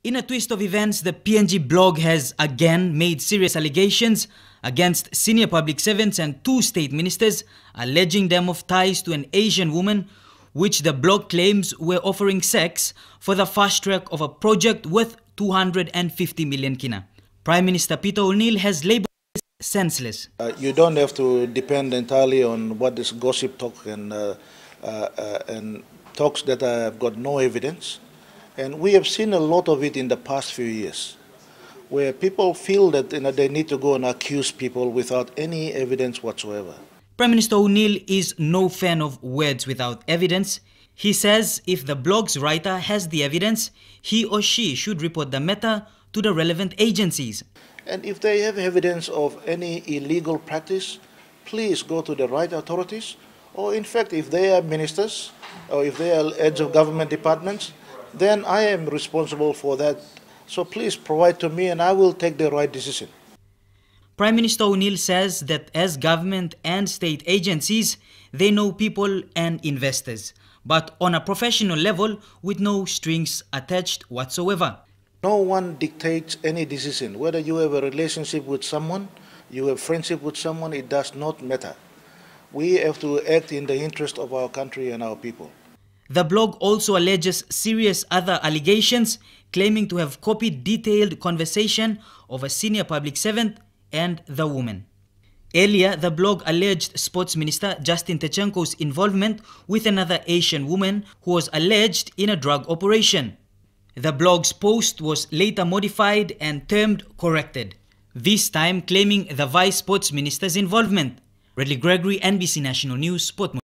In a twist of events, the PNG blog has again made serious allegations against senior public servants and two state ministers, alleging them of ties to an Asian woman, which the blog claims were offering sex for the fast track of a project worth 250 million kina. Prime Minister Peter O'Neill has labelled this senseless. You don't have to depend entirely on what is gossip talk and talks that have got no evidence. And we have seen a lot of it in the past few years, where people feel that they need to go and accuse people without any evidence whatsoever. Prime Minister O'Neill is no fan of words without evidence. He says if the blog's writer has the evidence, he or she should report the matter to the relevant agencies. And if they have evidence of any illegal practice, please go to the right authorities. Or in fact, if they are ministers or if they are heads of government departments, then I am responsible for that. So please provide to me and I will take the right decision. Prime Minister O'Neill says that as government and state agencies, they know people and investors, but on a professional level with no strings attached whatsoever. No one dictates any decision. Whether you have a relationship with someone, you have friendship with someone, it does not matter. We have to act in the interest of our country and our people. The blog also alleges serious other allegations, claiming to have copied detailed conversation of a senior public servant and the woman. Earlier, the blog alleged Sports Minister Justin Tchenko's involvement with another Asian woman who was alleged in a drug operation. The blog's post was later modified and termed corrected, this time claiming the Vice Sports Minister's involvement. Redley Gregory, NBC National News, Sport.